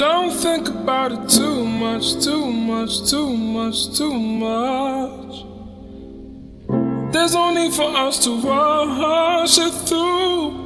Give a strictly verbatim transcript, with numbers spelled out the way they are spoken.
Don't think about it too much, too much, too much, too much. There's no need for us to rush it through.